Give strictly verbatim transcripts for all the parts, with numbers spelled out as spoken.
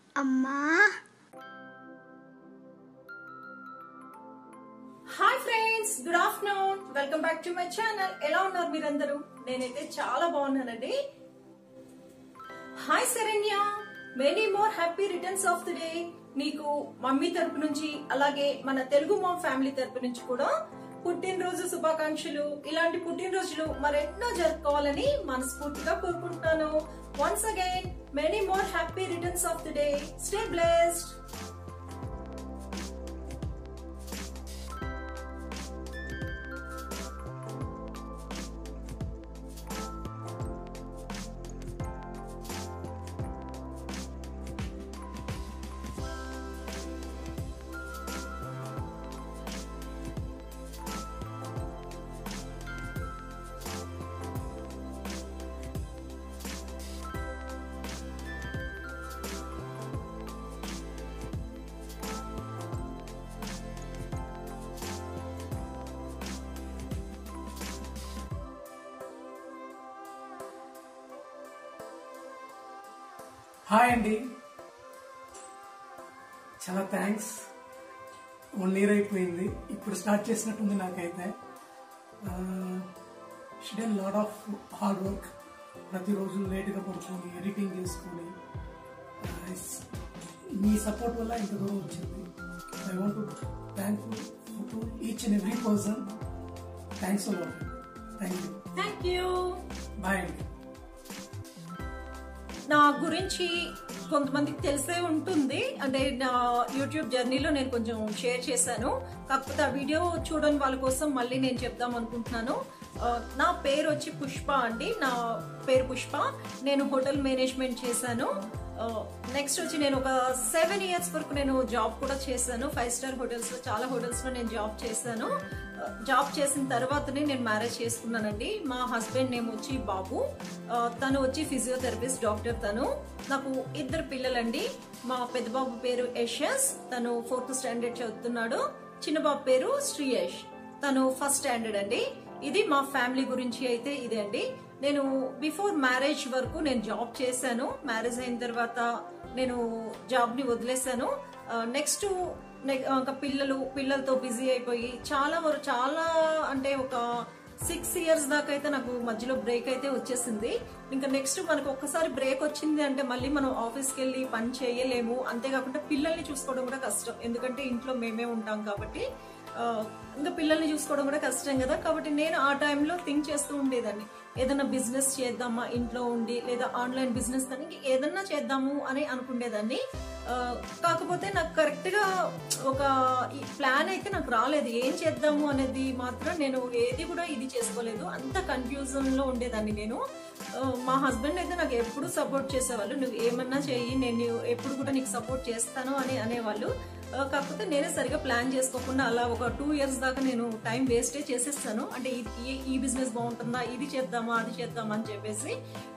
అమ్మా. Hi friends, good afternoon. Welcome back to my channel. ఎలా ఉన్నారు మీరందరూ? నేనైతే చాలా బాగున్నానండి. Hi Saranya, many more happy returns of the day. నీకు మమ్మీ తరపు నుంచి అలాగే మన తెలుగు మామ్ ఫ్యామిలీ తరపు నుంచి కూడా పుట్టినరోజు శుభాకాంక్షలు. ఇలాంటి పుట్టినరోజులు మరెన్నో జరుపుకోవాలని మనస్ఫూర్తిగా కోరుకుంటున్నాను. Once again many more happy returns of the day. Stay blessed. Hi అండి, చాలా థ్యాంక్స్. వన్ ఇయర్ అయిపోయింది, ఇప్పుడు స్టార్ట్ చేసినట్టుంది నాకైతే. Schedule lot of hard work, ప్రతిరోజు లేట్గా పడుకొని ఎడిటింగ్ చేసుకొని మీ సపోర్ట్ వల్ల ఇంత దూరం వచ్చింది. I want to thank you to each and every person. Thanks a lot. Thank you. Thank you. Bye అండి. నా గురించి కొంతమందికి తెలిసే ఉంటుంది, అంటే నా యూట్యూబ్ జర్నీలో నేను కొంచెం షేర్ చేశాను. కాకపోతే ఆ వీడియో చూడని వాళ్ళ కోసం మళ్ళీ నేను చెప్దాం అనుకుంటున్నాను. నా పేరు వచ్చి పుష్ప అండి. నా పేరు పుష్ప. నేను హోటల్ మేనేజ్మెంట్ చేశాను. నెక్స్ట్ వచ్చి నేను ఒక సెవెన్ ఇయర్స్ వరకు నేను జాబ్ కూడా చేశాను. ఫైవ్ స్టార్ హోటల్స్ లో, చాలా హోటల్స్ లో నేను జాబ్ చేశాను. జాబ్ చేసిన తర్వాతనే నేను మ్యారేజ్ చేసుకున్నానండి. మా హస్బెండ్ నేమ్ వచ్చి బాబు. తను వచ్చి ఫిజియోథెరపిస్ట్ డాక్టర్. తను నాకు ఇద్దరు పిల్లలండి. మా పెద్ద బాబు పేరు యశస్, తను ఫోర్త్ స్టాండర్డ్ చదువుతున్నాడు. చిన్న బాబు పేరు శ్రీయష్, తను ఫస్ట్ స్టాండర్డ్ అండి. ఇది మా ఫ్యామిలీ గురించి అయితే ఇదే అండి. నేను బిఫోర్ మ్యారేజ్ వరకు నేను జాబ్ చేశాను. మ్యారేజ్ అయిన తర్వాత నేను జాబ్ ని వదిలేశాను. నెక్స్ట్ ఇంకా పిల్లలు పిల్లలతో బిజీ అయిపోయి చాలా వరకు చాలా అంటే ఒక సిక్స్ ఇయర్స్ దాకా అయితే నాకు మధ్యలో బ్రేక్ అయితే వచ్చేసింది. ఇంకా నెక్స్ట్ మనకు ఒక్కసారి బ్రేక్ వచ్చింది అంటే మళ్ళీ మనం ఆఫీస్కి వెళ్ళి పని చేయలేము. అంతేకాకుండా పిల్లల్ని చూసుకోవడం కూడా కష్టం, ఎందుకంటే ఇంట్లో మేమే ఉంటాం కాబట్టి. ఇంకా పిల్లల్ని చూసుకోవడం కూడా కష్టం కదా. కాబట్టి నేను ఆ టైంలో థింక్ చేస్తూ ఉండేదాన్ని, ఏదైనా బిజినెస్ చేద్దామా ఇంట్లో ఉండి, లేదా ఆన్లైన్ బిజినెస్ కానీ ఏదన్నా చేద్దాము అని అనుకునేదాన్ని. కాకపోతే నాకు కరెక్ట్ గా ఒక ప్లాన్ అయితే నాకు రాలేదు. ఏం చేద్దాము అనేది మాత్రం నేను ఏది కూడా ఇది చేసుకోలేదు. అంత కన్ఫ్యూజన్ లో ఉండేదాన్ని నేను. మా హస్బెండ్ అయితే నాకు ఎప్పుడు సపోర్ట్ చేసేవాళ్ళు. నువ్వు ఏమన్నా చెయ్యి, నేను ఎప్పుడు కూడా నీకు సపోర్ట్ చేస్తాను అని అనేవాళ్ళు. కాకపోతే నేనే సరిగా ప్లాన్ చేసుకోకుండా అలా ఒక టూ ఇయర్స్ దాకా నేను టైం వేస్టే చేసేస్తాను. అంటే ఈ బిజినెస్ బాగుంటుందా, ఇది చేద్దామా, అది చేద్దామా అని చెప్పేసి.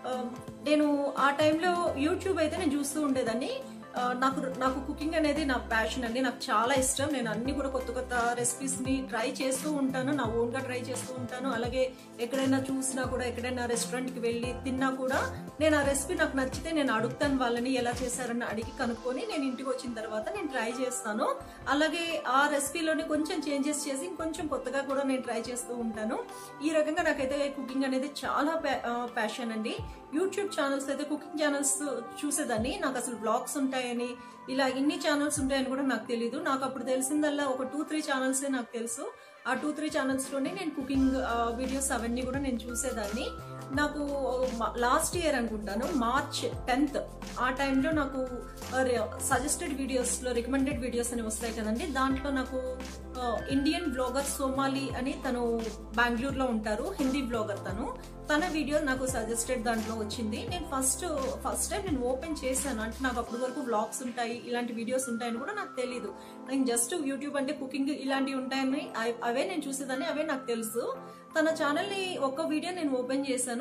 నేను ఆ టైంలో యూట్యూబ్ అయితే నేను చూస్తూ ఉండేదాన్ని. నాకు నాకు కుకింగ్ అనేది నా ప్యాషన్ అండి. నాకు చాలా ఇష్టం. నేను అన్ని కూడా కొత్త కొత్త రెసిపీస్ ని ట్రై చేస్తూ ఉంటాను. నా ఓన్ గా ట్రై చేస్తూ ఉంటాను. అలాగే ఎక్కడైనా చూసినా కూడా, ఎక్కడైనా రెస్టారెంట్ కి వెళ్ళి తిన్నా కూడా నేను ఆ రెసిపీ నాకు నచ్చితే నేను అడుగుతాను వాళ్ళని, ఎలా చేశారని అడిగి కనుక్కొని నేను ఇంటికి వచ్చిన తర్వాత నేను ట్రై చేస్తాను. అలాగే ఆ రెసిపీలోనే కొంచెం చేంజెస్ చేసి ఇంకొంచెం కొత్తగా కూడా నేను ట్రై చేస్తూ ఉంటాను. ఈ రకంగా నాకైతే కుకింగ్ అనేది చాలా ప్యాషన్ అండి. యూట్యూబ్ ఛానల్స్ అయితే కుకింగ్ ఛానల్స్ చూసేదాన్ని. నాకు అసలు బ్లాగ్స్ ఉంటాయని, ఇలా ఇన్ని ఛానల్స్ ఉంటాయని కూడా నాకు తెలీదు. నాకు అప్పుడు తెలిసిందల్లా ఒక టూ త్రీ ఛానల్సే నాకు తెలుసు. ఆ టూ త్రీ ఛానల్స్ లోనే నేను కుకింగ్ వీడియోస్ అవన్నీ కూడా నేను చూసేదాన్ని. నాకు లాస్ట్ ఇయర్ అనుకుంటాను, మార్చ్ టెన్త్ ఆ టైంలో నాకు సజెస్టెడ్ వీడియోస్ లో రికమెండెడ్ వీడియోస్ అని వస్తాయి కదండి. దాంట్లో నాకు ఇండియన్ బ్లాగర్ సోమాలి అని తను బెంగళూరులో ఉంటారు, హిందీ బ్లాగర్. తను తన వీడియో నాకు సజెస్టెడ్ దాంట్లో వచ్చింది. నేను ఫస్ట్ ఫస్ట్ టైం నేను ఓపెన్ చేశాను. అంటే నాకు అప్పటి వరకు వ్లాగ్స్ ఉంటాయి, ఇలాంటి వీడియోస్ ఉంటాయని కూడా నాకు తెలీదు. నేను జస్ట్ యూట్యూబ్ అంటే కుకింగ్ ఇలాంటివి ఉంటాయని అవే నేను చూసేదాన్ని, అవే నాకు తెలుసు. తన ఛానల్ ని ఒక్క వీడియో నేను ఓపెన్ చేశాను.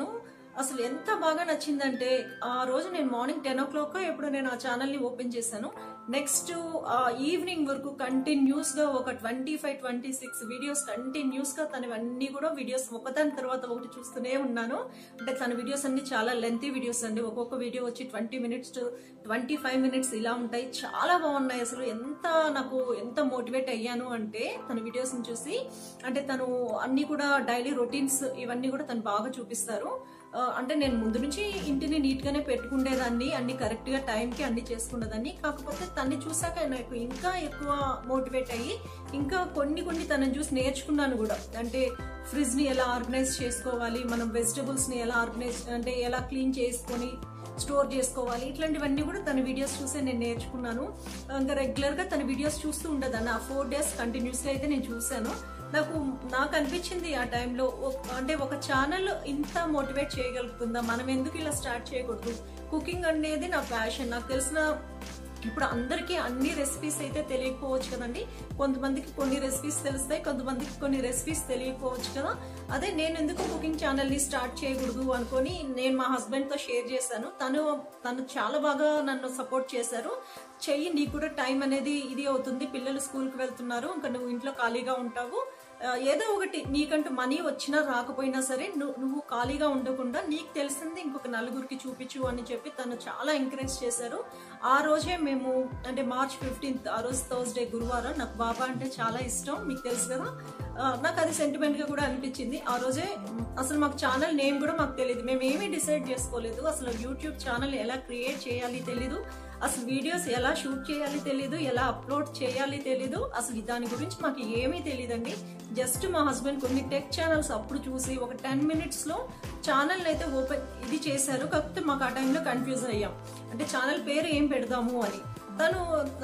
అసలు ఎంత బాగా నచ్చిందంటే ఆ రోజు నేను మార్నింగ్ టెన్ ఓ క్లాక్ ఎప్పుడు నేను ఆ ఛానల్ ని ఓపెన్ చేశాను. నెక్స్ట్ ఈవినింగ్ వరకు కంటిన్యూస్ గా ఒక twenty five twenty six videos continuous గా తనవన్నీ కూడా వీడియోస్ ఒకదాని తర్వాత ఒకటి చూస్తూనే ఉన్నాను. అంటే తన వీడియోస్ అన్ని చాలా లెంతీ వీడియోస్ అండి. ఒక్కొక్క వీడియో వచ్చి twenty minutes twenty five minutes ఇలా ఉంటాయి. చాలా బాగున్నాయి. అసలు ఎంత నాకు ఎంత మోటివేట్ అయ్యాను అంటే తన వీడియోస్ ని చూసి. అంటే తను అన్ని కూడా డైలీ రొటీన్స్ ఇవన్నీ కూడా తను బాగా చూపిస్తారు. అంటే నేను ముందు నుంచి ఇంటిని నీట్ గానే పెట్టుకునేదాన్ని, అన్ని కరెక్ట్ గా టైం కి అన్ని చేసుకునేదాన్ని. కాకపోతే తన్ని చూసాక నాకు ఇంకా ఎక్కువ మోటివేట్ అయ్యి ఇంకా కొన్ని కొన్ని తనని చూసి నేర్చుకున్నాను కూడా. అంటే ఫ్రిడ్జ్ ని ఎలా ఆర్గనైజ్ చేసుకోవాలి, మనం వెజిటబుల్స్ ని ఎలా ఆర్గనైజ్ అంటే ఎలా క్లీన్ చేసుకొని స్టోర్ చేసుకోవాలి, ఇట్లాంటివన్నీ కూడా తన వీడియోస్ చూసే నేను నేర్చుకున్నాను. ఇంకా రెగ్యులర్ గా తన వీడియోస్ చూస్తూ ఉండేదాన్ని. ఆ ఫోర్ డేస్ కంటిన్యూస్ గా అయితే నేను చూసాను. నాకు నాకు అనిపించింది ఆ టైంలో, అంటే ఒక ఛానల్ ఇంత మోటివేట్ చేయగలుగుతుందా, మనం ఎందుకు ఇలా స్టార్ట్ చేయకూడదు. కుకింగ్ అనేది నా ప్యాషన్. నాకు తెలిసిన ఇప్పుడు అందరికీ అన్ని రెసిపీస్ అయితే తెలియకపోవచ్చు కదండి. కొంతమందికి కొన్ని రెసిపీస్ తెలుస్తాయి, కొంతమందికి కొన్ని రెసిపీస్ తెలియకపోవచ్చు కదా. అదే నేను ఎందుకు కుకింగ్ ఛానల్ ని స్టార్ట్ చేయకూడదు అనుకొని నేను మా హస్బెండ్ తో షేర్ చేశాను. తను తను చాలా బాగా నన్ను సపోర్ట్ చేశారు. చెయ్యి, నీకు కూడా టైం అనేది ఇది అవుతుంది, పిల్లలు స్కూల్ కి వెళ్తున్నారు, ఇంకా నువ్వు ఇంట్లో ఖాళీగా ఉంటావు, ఏదో ఒకటి నీకంటూ మనీ వచ్చినా రాకపోయినా సరే నువ్వు నువ్వు ఖాళీగా ఉండకుండా నీకు తెలిసింది ఇంకొక నలుగురికి చూపించు అని చెప్పి తను చాలా ఎంకరేజ్ చేశారు. ఆ రోజే మేము అంటే మార్చ్ ఫిఫ్టీన్త్ ఆ రోజు థర్స్డే గురువారం. నాకు బాబా అంటే చాలా ఇష్టం, మీకు తెలుసు కదా. నాకు అది సెంటిమెంట్ గా కూడా అనిపించింది. ఆ రోజే అసలు మాకు ఛానల్ నేమ్ కూడా మాకు తెలియదు, మేము ఏమీ డిసైడ్ చేసుకోలేదు. అసలు యూట్యూబ్ ఛానల్ ఎలా క్రియేట్ చేయాలి తెలీదు, అసలు వీడియోస్ ఎలా షూట్ చేయాలి తెలీదు, ఎలా అప్లోడ్ చేయాలి తెలీదు, అసలు దాని గురించి మాకు ఏమీ తెలియదండి. జస్ట్ మా హస్బెండ్ కొన్ని టెక్ ఛానల్స్ అప్పుడు చూసి ఒక టెన్ మినిట్స్ లో ఛానల్ అయితే ఓపెన్ ఇది చేశారు. కాకపోతే మాకు ఆ టైంలో కన్ఫ్యూజ్ అయ్యాం, అంటే ఛానల్ పేరు ఏం పెడదాము అని. తను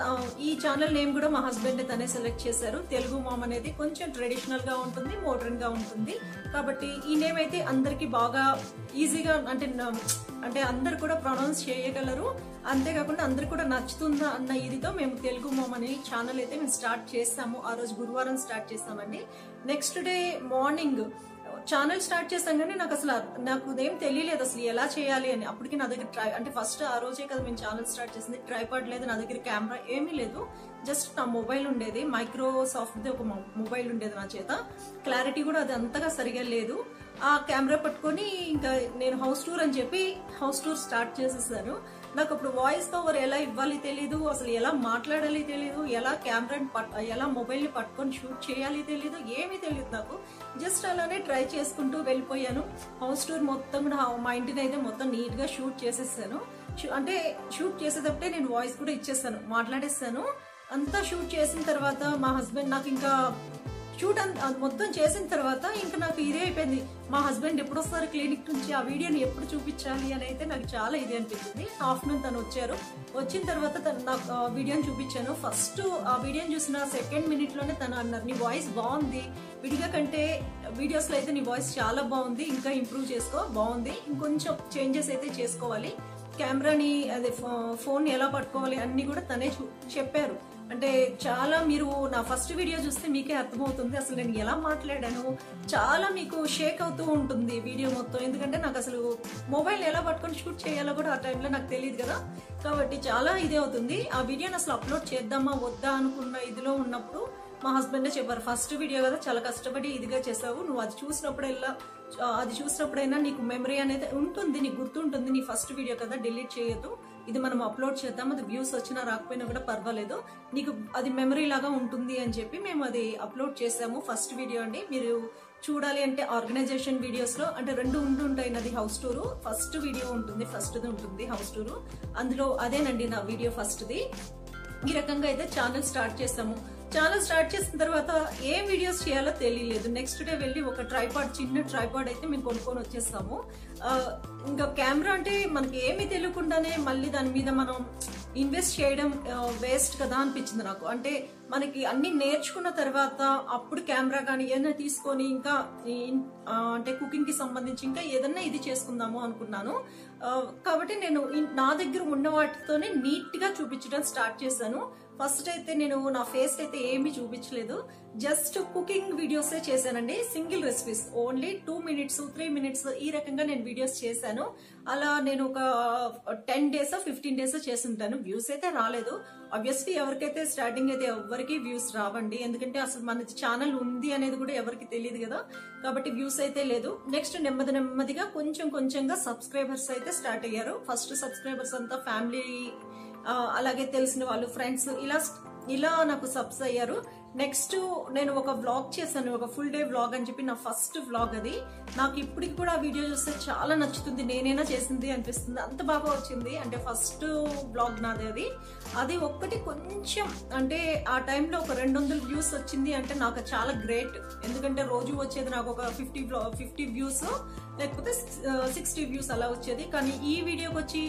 ఈ ఛానల్ నేమ్ కూడా మా హస్బెండ్ తనే సెలెక్ట్ చేశారు. తెలుగు మామ్ అనేది కొంచెం ట్రెడిషనల్ గా ఉంటుంది, మోడర్న్ గా ఉంటుంది. కాబట్టి ఈ నేమ్ అయితే అందరికి బాగా ఈజీగా అంటే అంటే అందరు కూడా ప్రొనౌన్స్ చేయగలరు. అంతేకాకుండా అందరికి కూడా నచ్చుతుందా అన్న ఇదితో మేము తెలుగు మామ్ అనే ఛానల్ అయితే మేము స్టార్ట్ చేస్తాము. ఆ రోజు గురువారం స్టార్ట్ చేస్తామండి. Next day morning channel start చేసాం కానీ నాకు అసలు నాకు ఏం తెలియలేదు అసలు ఎలా చేయాలి అని. అప్పటికి నా దగ్గర ట్రై అంటే ఫస్ట్ ఆ రోజే కదా మేము ఛానల్ స్టార్ట్ చేసింది. ట్రైపాడ్ లేదు, నా దగ్గర కెమెరా ఏమీ లేదు, జస్ట్ నా మొబైల్ ఉండేది, మైక్రోసాఫ్ట్ది ఒక మొబైల్ ఉండేది నా చేత. క్లారిటీ కూడా అది అంతగా సరిగా లేదు. ఆ కెమెరా పట్టుకొని ఇంకా నేను హౌస్ టూర్ అని చెప్పి హౌస్ టూర్ స్టార్ట్ చేసేసాను. నాకు అప్పుడు వాయిస్ ఓవర్ ఎలా ఇవ్వాలి తెలీదు, అసలు ఎలా మాట్లాడాలి తెలీదు, ఎలా కెమెరాని పట్ ఎలా మొబైల్ని పట్టుకొని షూట్ చేయాలి తెలీదు, ఏమీ తెలియదు నాకు. జస్ట్ అలానే ట్రై చేసుకుంటూ వెళ్ళిపోయాను. హౌస్ టూర్ మొత్తం కూడా మా ఇంటిని అయితే మొత్తం నీట్ గా షూట్ చేసేసాను. అంటే షూట్ చేసేటప్పుడే నేను వాయిస్ కూడా ఇచ్చేస్తాను, మాట్లాడేస్తాను. అంతా షూట్ చేసిన తర్వాత మా హస్బెండ్ నాకు ఇంకా షూట్ మొత్తం చేసిన తర్వాత ఇంకా నాకు ఇదే అయిపోయింది, మా హస్బెండ్ ఎప్పుడు వస్తారు క్లినిక్ నుంచి, ఆ వీడియోని ఎప్పుడు చూపించాలి అని అయితే నాకు చాలా ఇది అనిపించింది. ఆఫ్టర్నూన్ తను వచ్చారు. వచ్చిన తర్వాత తను నాకు వీడియోని చూపించాను. ఫస్ట్ ఆ వీడియోని చూసిన సెకండ్ మినిట్ లోనే తను అన్నారు, నీ వాయిస్ బాగుంది, విడిగా కంటే వీడియోస్ లో అయితే నీ వాయిస్ చాలా బాగుంది, ఇంకా ఇంప్రూవ్ చేసుకో, బాగుంది, ఇంకొంచెం చేంజెస్ అయితే చేసుకోవాలి, కెమెరాని అదే ఫోన్ ఎలా పట్టుకోవాలి అన్ని కూడా తనే చెప్పారు. అంటే చాలా మీరు నా ఫస్ట్ వీడియో చూస్తే మీకే అర్థమవుతుంది అసలు నేను ఎలా మాట్లాడాను. చాలా మీకు షేక్ అవుతూ ఉంటుంది వీడియో మొత్తం, ఎందుకంటే నాకు అసలు మొబైల్ ఎలా పట్టుకొని షూట్ చేయాలో కూడా ఆ టైంలో నాకు తెలియదు కదా. కాబట్టి చాలా ఇదే అవుతుంది. ఆ వీడియోని అసలు అప్లోడ్ చేద్దామా వద్దా అనుకున్న ఇదిలో ఉన్నప్పుడు మా హస్బెండే చెప్పారు, ఫస్ట్ వీడియో కదా చాలా కష్టపడి ఇదిగా చేసావు, నువ్వు అది చూసినప్పుడల్లా అది చూసినప్పుడైనా నీకు మెమరీ అనేది ఉంటుంది, నీకు గుర్తుంటుంది, నీ ఫస్ట్ వీడియో కదా డిలీట్ చేయొద్దు, ఇది మనం అప్లోడ్ చేద్దాం, అది వ్యూస్ వచ్చినా రాకపోయినా కూడా పర్వాలేదు, నీకు అది మెమరీ లాగా ఉంటుంది అని చెప్పి మేము అది అప్లోడ్ చేసాము. ఫస్ట్ వీడియో అండి. మీరు చూడాలి అంటే ఆర్గనైజేషన్ వీడియోస్ లో అంటే రెండు ఉంటుంటాయి, నాది హౌస్ టూరు ఫస్ట్ వీడియో ఉంటుంది, ఫస్ట్ ది ఉంటుంది హౌస్ టూరు, అందులో అదేనండి నా వీడియో ఫస్ట్ది. ఈ రకంగా అయితే ఛానల్ స్టార్ట్ చేస్తాము. ఛానల్ స్టార్ట్ చేసిన తర్వాత ఏం వీడియోస్ చేయాలో తెలియలేదు. నెక్స్ట్ డే వెళ్ళి ఒక ట్రైపాడ్, చిన్న ట్రైపాడ్ అయితే మేము కొనుక్కొని వచ్చేస్తాము. ఇంకా కెమెరా అంటే మనకి ఏమీ తెలియకుండానే మళ్ళీ దాని మీద మనం ఇన్వెస్ట్ చేయడం వేస్ట్ కదా అనిపించింది నాకు. అంటే మనకి అన్ని నేర్చుకున్న తర్వాత అప్పుడు కెమెరా కానీ ఏదైనా తీసుకొని ఇంకా అంటే కుకింగ్ కి సంబంధించి ఇంకా ఏదైనా ఇది చేసుకుందాము అనుకున్నాను. కాబట్టి నేను నా దగ్గర ఉన్న వాటితోనే నీట్ గా చూపించడం స్టార్ట్ చేశాను. ఫస్ట్ అయితే నేను నా ఫేస్ అయితే ఏమీ చూపించలేదు, జస్ట్ కుకింగ్ వీడియోసే చేశానండి. Single recipes, only two minutes three minutes ఈ రకంగా నేను వీడియోస్ చేశాను. అలా నేను ఒక టెన్ డేస్ ఫిఫ్టీన్ డేస్ చేస్తుంటాను. వ్యూస్ అయితే రాలేదు. ఆబ్వియస్లీ ఎవరికైతే స్టార్టింగ్ అయితే ఎవరికి వ్యూస్ రావండి, ఎందుకంటే అసలు మన ఛానల్ ఉంది అనేది కూడా ఎవరికి తెలియదు కదా, కాబట్టి వ్యూస్ అయితే లేదు. నెక్స్ట్ నెమ్మది నెమ్మదిగా కొంచెం కొంచెంగా సబ్స్క్రైబర్స్ అయితే స్టార్ట్ అయ్యారు. ఫస్ట్ సబ్స్క్రైబర్స్ అంతా ఫ్యామిలీ, అలాగే తెలిసిన వాళ్ళు, ఫ్రెండ్స్, ఇలా ఇలా నాకు సబ్స్ అయ్యారు. నెక్స్ట్ నేను ఒక వ్లాగ్ చేశాను, ఒక ఫుల్ డే వ్లాగ్ అని చెప్పి, నా ఫస్ట్ వ్లాగ్ అది. నాకు ఇప్పటికి కూడా ఆ వీడియో చూస్తే చాలా నచ్చుతుంది, నేనైనా చేసింది అనిపిస్తుంది, అంత బాగా వచ్చింది. అంటే ఫస్ట్ వ్లాగ్ నాది అది. అది ఒక్కటి కొంచెం అంటే ఆ టైంలో ఒక రెండు వందల వ్యూస్ వచ్చింది అంటే నాకు చాలా గ్రేట్. ఎందుకంటే రోజు వచ్చేది నాకు ఒక ఫిఫ్టీ ఫిఫ్టీ వ్యూస్ లేకపోతే సిక్స్టీ వ్యూస్ అలా వచ్చేది. కానీ ఈ వీడియోకి వచ్చి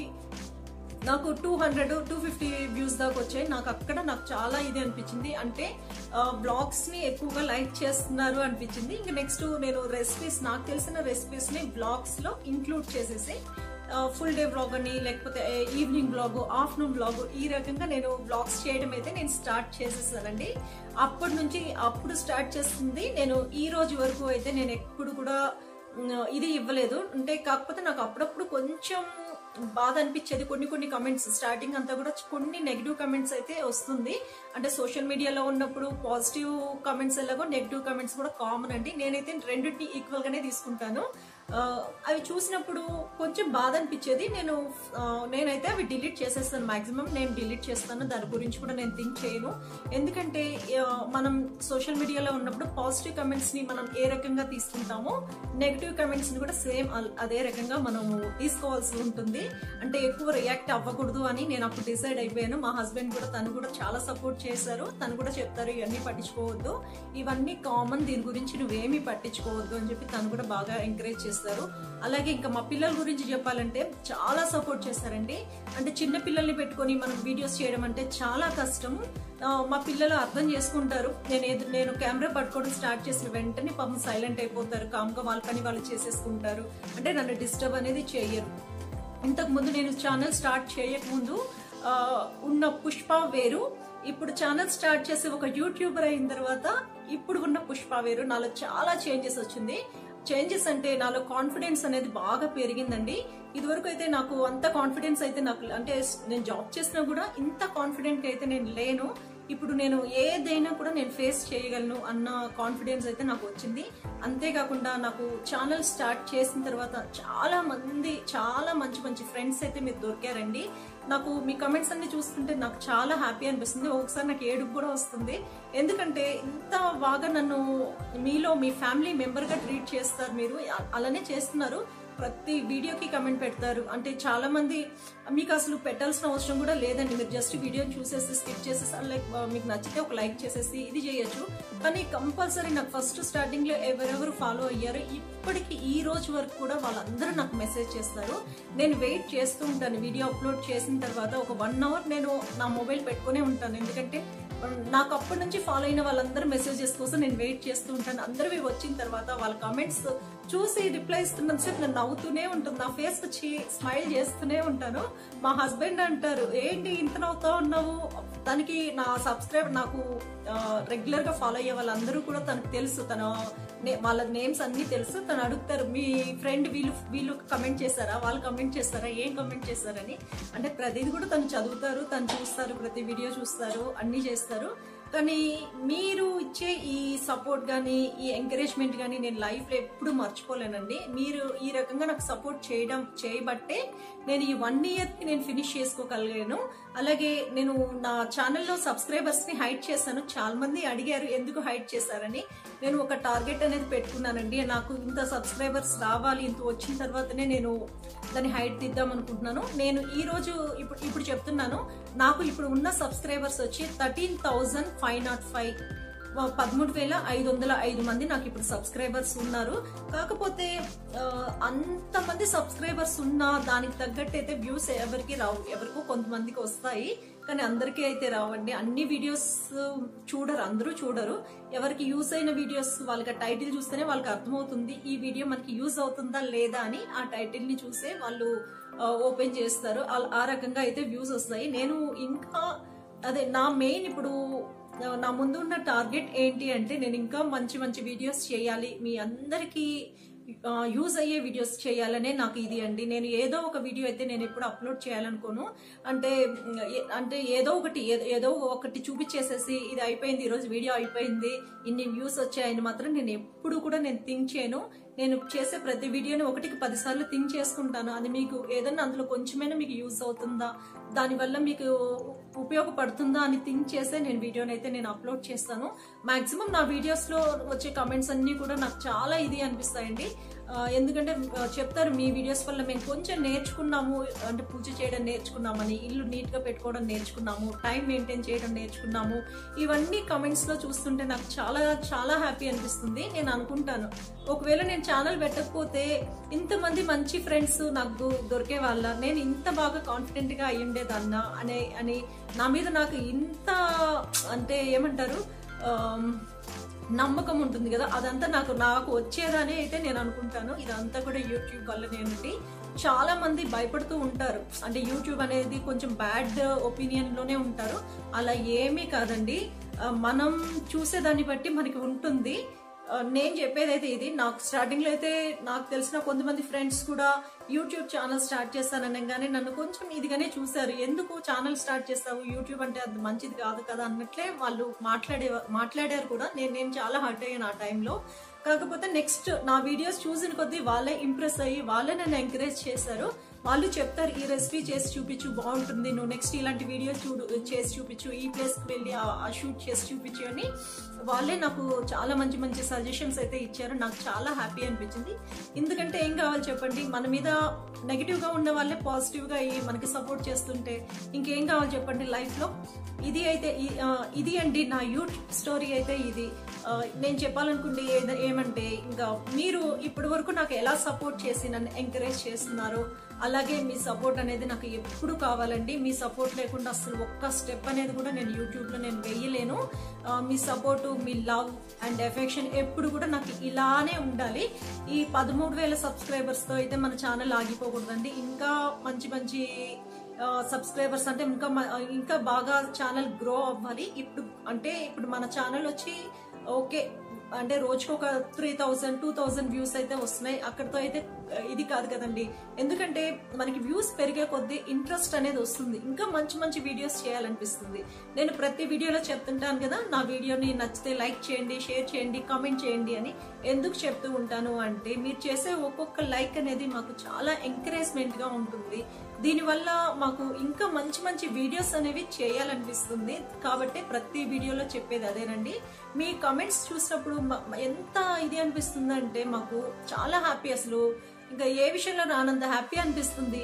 నాకు two hundred two fifty views దాకా వచ్చాయి. నాకు అక్కడ నాకు చాలా ఇది అనిపించింది, అంటే బ్లాగ్స్ ని ఎక్కువగా లైక్ చేస్తున్నారు అనిపించింది. ఇంకా నెక్స్ట్ నేను రెసిపీస్, నాకు తెలిసిన రెసిపీస్ ని బ్లాగ్స్ లో ఇంక్లూడ్ చేసేసి ఫుల్ డే బ్లాగ్ అని, లేకపోతే ఈవినింగ్ బ్లాగ్, ఆఫ్టర్నూన్ బ్లాగ్, ఈ రకంగా నేను బ్లాగ్స్ చేయడం అయితే నేను స్టార్ట్ చేసేసానండి. అప్పటి నుంచి అప్పుడు స్టార్ట్ చేస్తుంది. నేను ఈ రోజు వరకు అయితే నేను ఎప్పుడు కూడా ఇది ఇవ్వలేదు. అంటే కాకపోతే నాకు అప్పుడప్పుడు కొంచెం బాధ అనిపించేది, కొన్ని కొన్ని కమెంట్స్, స్టార్టింగ్ అంతా కూడా కొన్ని నెగిటివ్ కమెంట్స్ అయితే వస్తుంది. అంటే సోషల్ మీడియాలో ఉన్నప్పుడు పాజిటివ్ కమెంట్స్ ఎలాగో నెగిటివ్ కమెంట్స్ కూడా కామన్ అండి. నేనైతే రెండింటిని ఈక్వల్ గానే తీసుకుంటాను. అవి చూసినప్పుడు కొంచెం బాధ అనిపించేది. నేను నేనైతే అవి డిలీట్ చేసేస్తాను, మాక్సిమం నేను డిలీట్ చేస్తాను. దాని గురించి కూడా నేను థింక్ చేయను. ఎందుకంటే మనం సోషల్ మీడియాలో ఉన్నప్పుడు పాజిటివ్ కమెంట్స్ ని మనం ఏ రకంగా తీసుకుంటామో నెగిటివ్ కమెంట్స్ ని కూడా సేమ్ అదే రకంగా మనం తీసుకోవాల్సి ఉంటుంది. అంటే ఎక్కువ రియాక్ట్ అవ్వకూడదు అని నేను అప్పుడు డిసైడ్ అయిపోయాను. మా హస్బెండ్ కూడా, తను కూడా చాలా సపోర్ట్ చేశారు. తను కూడా చెప్తారు ఇవన్నీ పట్టించుకోవద్దు, ఇవన్నీ కామన్, దీని గురించి నువ్వేమీ పట్టించుకోవద్దు అని చెప్పి తను కూడా బాగా ఎంకరేజ్ చేస్తారు. అలాగే ఇంకా మా పిల్లల గురించి చెప్పాలంటే చాలా సపోర్ట్ చేస్తారండి. అంటే చిన్న పిల్లల్ని పెట్టుకొని మనం వీడియోస్ చేయడం అంటే చాలా కష్టం. మా పిల్లలు అర్థం చేసుకుంటారు. నేను నేను కెమెరా పట్టుకోవడం స్టార్ట్ చేసిన వెంటనే పాపం సైలెంట్ అయిపోతారు, కామ్గా వాళ్ళ పని వాళ్ళు చేసేసుకుంటారు. అంటే నన్ను డిస్టర్బ్ అనేది చేయరు. ఇంతకు ముందు నేను ఛానల్ స్టార్ట్ చేయకముందు ఉన్న పుష్ప వేరు, ఇప్పుడు ఛానల్ స్టార్ట్ చేసి ఒక యూట్యూబర్ అయిన తర్వాత ఇప్పుడు ఉన్న పుష్ప వేరు. నాలో చాలా చేంజెస్ వచ్చింది. చేంజెస్ అంటే నాలో కాన్ఫిడెన్స్ అనేది బాగా పెరిగిందండి. ఇదివరకు అయితే నాకు అంత కాన్ఫిడెన్స్ అయితే నాకు, అంటే నేను జాబ్ చేసినా కూడా ఇంత కాన్ఫిడెంట్ అయితే నేను లేను. ఇప్పుడు నేను ఏదైనా కూడా నేను ఫేస్ చేయగలను అన్న కాన్ఫిడెన్స్ అయితే నాకు వచ్చింది. అంతేకాకుండా నాకు ఛానల్ స్టార్ట్ చేసిన తర్వాత చాలా మంది, చాలా మంచి మంచి ఫ్రెండ్స్ అయితే మీరు దొరికారండి. నాకు మీ కమెంట్స్ అన్ని చూస్తుంటే నాకు చాలా హ్యాపీ అనిపిస్తుంది. ఒకసారి నాకు ఏడుపు కూడా వస్తుంది. ఎందుకంటే ఇంత బాగా నన్ను మీలో మీ ఫ్యామిలీ మెంబర్గా ట్రీట్ చేస్తారు మీరు, అలానే చేస్తున్నారు. ప్రతి వీడియోకి కమెంట్ పెడతారు. అంటే చాలా మంది మీకు అసలు పెట్టాల్సిన అవసరం కూడా లేదండి, మీరు జస్ట్ వీడియోని చూసేసి స్కిప్ చేసేసి లైక్ మీకు నచ్చితే ఒక లైక్ చేసేసి ఇది చేయొచ్చు. కానీ కంపల్సరీ నాకు ఫస్ట్ స్టార్టింగ్ లో ఎవరెవరు ఫాలో అయ్యారు ఇప్పటికి ఈ రోజు వరకు కూడా వాళ్ళందరూ నాకు మెసేజ్ చేస్తారు. నేను వెయిట్ చేస్తూ ఉంటాను. వీడియో అప్లోడ్ చేసిన తర్వాత ఒక వన్ అవర్ నేను నా మొబైల్ పెట్టుకునే ఉంటాను. ఎందుకంటే నాకు అప్పటి నుంచి ఫాలో అయిన వాళ్ళందరూ మెసేజెస్ కోసం నేను వెయిట్ చేస్తూ ఉంటాను. అందరివి వచ్చిన తర్వాత వాళ్ళ కామెంట్స్ చూసి రిప్లై ఇస్తున్నంత సేపు నేను నవ్వుతూనే ఉంటుంది, నా ఫేస్ వచ్చి స్మైల్ చేస్తూనే ఉంటాను. మా హస్బెండ్ అంటారు, ఏంటి ఇంత నవ్వుతూ ఉన్నావు? తనకి నా సబ్స్క్రైబర్, నాకు రెగ్యులర్ గా ఫాలో అయ్యే వాళ్ళందరూ కూడా తనకు తెలుసు, తన వాళ్ళ నేమ్స్ అన్ని తెలుసు. తను అడుగుతారు, మీ ఫ్రెండ్ వీళ్ళు వీళ్ళు కమెంట్ చేశారా, వాళ్ళు కమెంట్ చేస్తారా, ఏం కమెంట్ చేస్తారని. అంటే ప్రతిది కూడా తను చదువుతారు, తను చూస్తారు, ప్రతి వీడియో చూస్తారు, అన్ని చేస్తారు. కానీ మీరు ఇచ్చే ఈ సపోర్ట్ కానీ ఈ ఎంకరేజ్మెంట్ కానీ నేను లైఫ్లో ఎప్పుడు మర్చిపోలేనండి. మీరు ఈ రకంగా నాకు సపోర్ట్ చేయడం చేయబట్టే నేను ఈ వన్ ఇయర్కి నేను ఫినిష్ చేసుకోగలిగాను. అలాగే నేను నా ఛానల్లో సబ్స్క్రైబర్స్ ని హైడ్ చేశాను. చాలా మంది అడిగారు ఎందుకు హైడ్ చేశారని. నేను ఒక టార్గెట్ అనేది పెట్టుకున్నానండి, నాకు ఇంత సబ్స్క్రైబర్స్ రావాలి, ఇంత వచ్చిన తర్వాతనే నేను దాన్ని హైడ్ తీద్దాం అనుకుంటున్నాను. నేను ఈ రోజు ఇప్పుడు ఇప్పుడు చెప్తున్నాను, నాకు ఇప్పుడు ఉన్న సబ్స్క్రైబర్స్ వచ్చి thirteen thousand five nought five పదమూడు వేల ఐదు వందల ఐదు మంది నాకు ఇప్పుడు సబ్స్క్రైబర్స్ ఉన్నారు. కాకపోతే అంతమంది సబ్స్క్రైబర్స్ ఉన్నా దానికి తగ్గట్టు అయితే వ్యూస్ ఎవరికి రావు, ఎవరికో కొంతమందికి వస్తాయి కానీ అందరికీ అయితే రావండి. అన్ని వీడియోస్ చూడరు, అందరూ చూడరు. ఎవరికి యూజ్ అయిన వీడియోస్ వాళ్ళకి టైటిల్ చూస్తేనే వాళ్ళకి అర్థమవుతుంది ఈ వీడియో మనకి యూజ్ అవుతుందా లేదా అని. ఆ టైటిల్ ని చూసే వాళ్ళు ఓపెన్ చేస్తారు, ఆ రకంగా అయితే వ్యూస్ వస్తాయి. నేను ఇంకా అదే నా మెయిన్ ఇప్పుడు నా ముందు ఉన్న టార్గెట్ ఏంటి అంటే నేను ఇంకా మంచి మంచి వీడియోస్ చేయాలి, మీ అందరికీ యూజ్ అయ్యే వీడియోస్ చేయాలనే నాకు ఇది అండి. నేను ఏదో ఒక వీడియో అయితే నేను ఎప్పుడు అప్లోడ్ చేయాలనుకోను. అంటే అంటే ఏదో ఒకటి ఏదో ఒకటి చూపించేసేసి ఇది అయిపోయింది, ఈరోజు వీడియో అయిపోయింది, ఇన్ని వ్యూస్ వచ్చాయని మాత్రం నేను ఎప్పుడు కూడా నేను థింక్ చేయను. నేను చేసే ప్రతి వీడియోని ఒకటికి పదిసార్లు థింక్ చేసుకుంటాను. అది మీకు ఏదన్నా అందులో కొంచెమైనా మీకు యూజ్ అవుతుందా, దానివల్ల మీకు ఉపయోగపడుతుందా అని థింక్ చేసే నేను వీడియోని అయితే నేను అప్లోడ్ చేస్తాను. మాక్సిమం నా వీడియోస్లో వచ్చే కామెంట్స్ అన్నీ కూడా నాకు చాలా ఇది అనిపిస్తాయండి. ఎందుకంటే చెప్తారు మీ వీడియోస్ వల్ల మేము కొంచెం నేర్చుకున్నాము, అంటే పూజ చేయడం నేర్చుకున్నామని, ఇల్లు నీట్ గా పెట్టుకోవడం నేర్చుకున్నాము, టైం మెయింటైన్ చేయడం నేర్చుకున్నాము. ఇవన్నీ కమెంట్స్ లో చూస్తుంటే నాకు చాలా చాలా హ్యాపీ అనిపిస్తుంది. నేను అనుకుంటాను ఒకవేళ నేను ఛానల్ పెట్టకపోతే ఇంతమంది మంచి ఫ్రెండ్స్ నాకు దొరికే వాళ్ళ, నేను ఇంత బాగా కాన్ఫిడెంట్ గా అయి ఉండేదన్నా అనే అని నా మీద నాకు ఇంత అంటే ఏమంటారు నమ్మకం ఉంటుంది కదా, అదంతా నాకు నాకు వచ్చేదని అయితే నేను అనుకుంటాను. ఇదంతా కూడా యూట్యూబ్ వల్లనేనండి. చాలా మంది భయపడుతూ ఉంటారు, అంటే యూట్యూబ్ అనేది కొంచెం బ్యాడ్ ఒపీనియన్ లోనే ఉంటారు. అలా ఏమీ కాదండి, మనం చూసేదాన్ని బట్టి మనకి ఉంటుంది. నేను చెప్పేదైతే ఇది, నాకు స్టార్టింగ్ లో అయితే నాకు తెలిసిన కొంతమంది ఫ్రెండ్స్ కూడా యూట్యూబ్ ఛానల్ స్టార్ట్ చేస్తాననగానే నన్ను కొంచెం ఇదిగానే చూసారు. ఎందుకు ఛానల్ స్టార్ట్ చేస్తావు, యూట్యూబ్ అంటే అది మంచిది కాదు కదా అన్నట్లే వాళ్ళు మాట్లాడే మాట్లాడారు కూడా. నేను నేను చాలా హర్ట్ అయ్యాను ఆ టైంలో. కాకపోతే నెక్స్ట్ నా వీడియోస్ చూసిన కొద్దీ వాళ్ళే ఇంప్రెస్ అయ్యి వాళ్ళే నన్ను ఎంకరేజ్ చేశారు. వాళ్ళు చెప్తారు ఈ రెసిపీ చేసి చూపించు బాగుంటుంది, నువ్వు నెక్స్ట్ ఇలాంటి వీడియోస్ చూడు చేసి చూపించు, ఈ ప్లేస్కి వెళ్ళి ఆ షూట్ చేసి చూపించు అని వాళ్ళే నాకు చాలా మంచి మంచి సజెషన్స్ అయితే ఇచ్చారు. నాకు చాలా హ్యాపీ అనిపించింది. ఎందుకంటే ఏం కావాలి చెప్పండి, మన మీద నెగిటివ్ గా ఉన్న వాళ్ళే పాజిటివ్ గా అయ్యి మనకి సపోర్ట్ చేస్తుంటే ఇంకేం కావాలి చెప్పండి లైఫ్ లో. ఇది అయితే ఇది అండి నా యూట్యూబ్ స్టోరీ అయితే ఇది. నేను చెప్పాలనుకుంటే ఏమంటే ఇంకా మీరు ఇప్పటి వరకు నాకు ఎలా సపోర్ట్ చేసి నన్ను ఎంకరేజ్ చేస్తున్నారో అలాగే మీ సపోర్ట్ అనేది నాకు ఎప్పుడు కావాలండి. మీ సపోర్ట్ లేకుండా అసలు ఒక్క స్టెప్ అనేది కూడా నేను యూట్యూబ్ లో నేను వేయలేను. మీ సపోర్ట్, మీ లవ్ అండ్ ఎఫెక్షన్ ఎప్పుడు కూడా నాకు ఇలానే ఉండాలి. ఈ పదమూడు వేల సబ్స్క్రైబర్స్ తో అయితే మన ఛానల్ ఆగిపోకూడదండి. ఇంకా మంచి మంచి సబ్స్క్రైబర్స్ అంటే ఇంకా ఇంకా బాగా ఛానల్ గ్రో అవ్వాలి. ఇప్పుడు అంటే ఇప్పుడు మన ఛానల్ వచ్చి ఓకే అంటే రోజుకి ఒక three thousand two thousand views అయితే వస్తున్నాయి. అక్కడితో అయితే ఇది కాదు కదండి, ఎందుకంటే మనకి వ్యూస్ పెరిగే కొద్దీ ఇంట్రెస్ట్ అనేది వస్తుంది, ఇంకా మంచి మంచి వీడియోస్ చేయాలనిపిస్తుంది. నేను ప్రతి వీడియోలో చెప్తుంటాను కదా, నా వీడియోని నచ్చితే లైక్ చేయండి, షేర్ చేయండి, కామెంట్ చేయండి అని. ఎందుకు చెప్తూ ఉంటాను అంటే మీరు చేసే ఒక్కొక్క లైక్ అనేది మాకు చాలా ఎంకరేజ్మెంట్ గా ఉంటుంది. దీనివల్ల మాకు ఇంకా మంచి మంచి వీడియోస్ అనేవి చేయాలనిపిస్తుంది. కాబట్టి ప్రతి వీడియోలో చెప్పేది అదేనండి. మీ కమెంట్స్ చూసినప్పుడు ఎంత ఇది అనిపిస్తుంది అంటే మాకు చాలా హ్యాపీ, అసలు ఇంకా ఏ విషయంలో రానంత హ్యాపీ అనిపిస్తుంది.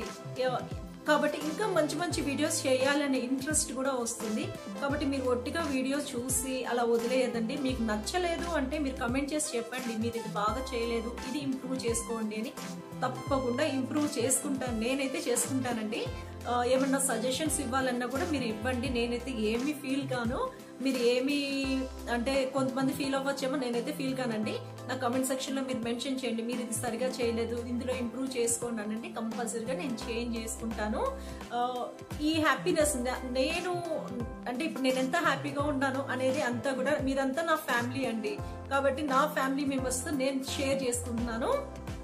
కాబట్టి ఇంకా మంచి మంచి వీడియోస్ చేయాలనే ఇంట్రెస్ట్ కూడా వస్తుంది. కాబట్టి మీరు ఒట్టిగా వీడియో చూసి అలా వదిలేయదండి. మీకు నచ్చలేదు అంటే మీరు కమెంట్ చేసి చెప్పండి, మీరు ఇది బాగా చేయలేదు, ఇది ఇంప్రూవ్ చేసుకోండి అని. తప్పకుండా ఇంప్రూవ్ చేసుకుంటాను, నేనైతే చేసుకుంటానండి. ఏమన్నా సజెషన్స్ ఇవ్వాలన్నా కూడా మీరు ఇవ్వండి, నేనైతే ఏమి ఫీల్ కాను. మీరు ఏమి అంటే కొంతమంది ఫీల్ అవ్వచ్చేమో, నేనైతే ఫీల్ కానండి. నా కమెంట్ సెక్షన్ లో మీరు మెన్షన్ చేయండి, మీరు ఇది సరిగా చేయలేదు, ఇందులో ఇంప్రూవ్ చేసుకోండి అనండి. కంపల్సరీగా నేను చేంజ్ చేసుకుంటాను. ఈ హ్యాపీనెస్ నేను అంటే ఇప్పుడు నేను ఎంత హ్యాపీగా ఉన్నాను అనేది అంతా కూడా మీరంతా నా ఫ్యామిలీ అండి. కాబట్టి నా ఫ్యామిలీ మెంబర్స్ తో నేను షేర్ చేసుకుంటున్నాను.